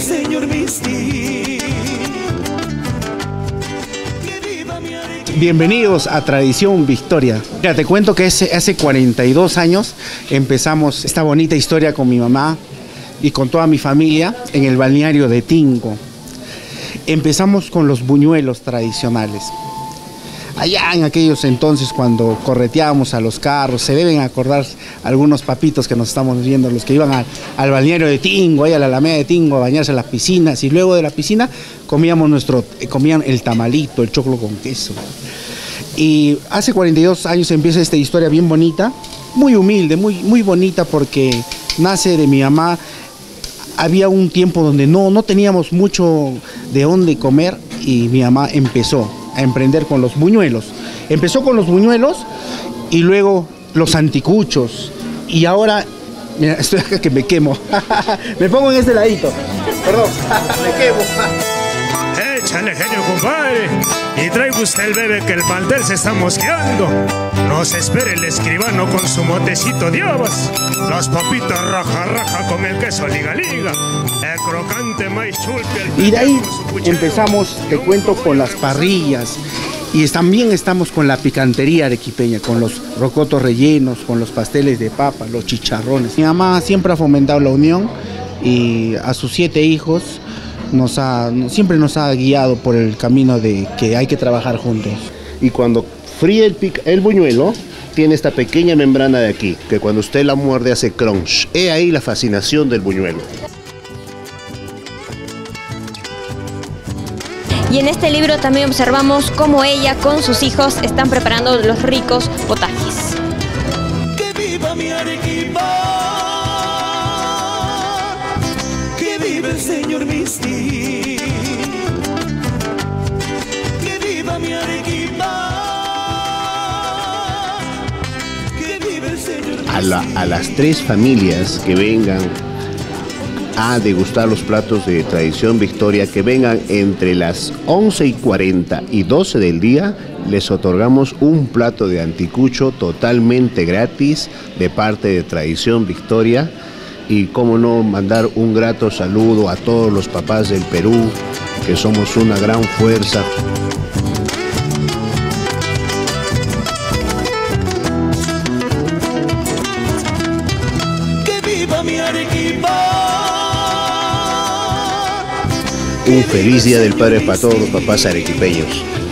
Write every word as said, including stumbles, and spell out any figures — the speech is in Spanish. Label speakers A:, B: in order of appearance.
A: Señor Misti.
B: Bienvenidos a Tradición Victoria. Mira, te cuento que hace, hace cuarenta y dos años empezamos esta bonita historia con mi mamá y con toda mi familia en el balneario de Tingo. Empezamos con los buñuelos tradicionales. Allá en aquellos entonces cuando correteábamos a los carros, se deben acordar algunos papitos que nos estamos viendo, los que iban al, al balneario de Tingo, ahí a la Alameda de Tingo, a bañarse en las piscinas, y luego de la piscina comíamos nuestro, comían el tamalito, el choclo con queso. Y hace cuarenta y dos años empieza esta historia bien bonita, muy humilde, muy, muy bonita, porque nace de mi mamá. Había un tiempo donde no, no teníamos mucho de dónde comer y mi mamá empezó a emprender con los buñuelos. Empezó con los buñuelos y luego los anticuchos. Y ahora, mira, estoy acá que me quemo. Me pongo en este ladito. Perdón, me quemo.
C: Échale genio, compadre, y traiga usted el bebé que el mantel se está mosqueando. No se espere el escribano con su motecito de habas, las papitas raja raja con el queso liga liga, el crocante maíz chulpe.
B: Y de ahí empezamos, te cuento, con las parrillas. Y también estamos con la picantería arequipeña, con los rocotos rellenos, con los pasteles de papa, los chicharrones. Mi mamá siempre ha fomentado la unión y a sus siete hijos Nos ha, siempre nos ha guiado por el camino de que hay que trabajar juntos.
D: Y cuando fríe el, el buñuelo, tiene esta pequeña membrana de aquí, que cuando usted la muerde hace crunch. He ahí la fascinación del buñuelo.
E: Y en este libro también observamos cómo ella con sus hijos están preparando los ricos potajes.
A: ¡Que viva mi Arequipa! ¡Que viva el Señor Misti! ¡Que viva mi Arequipa! ¡Que viva el Señor Misti!
D: A, la, a las tres familias que vengan a degustar los platos de Tradición Victoria, que vengan entre las once y cuarenta y doce del día, les otorgamos un plato de anticucho totalmente gratis de parte de Tradición Victoria. Y cómo no, mandar un grato saludo a todos los papás del Perú, que somos una gran fuerza.
A: ¡Que viva mi Arequipa!
D: Un feliz Día del Padre para todos los papás arequipeños.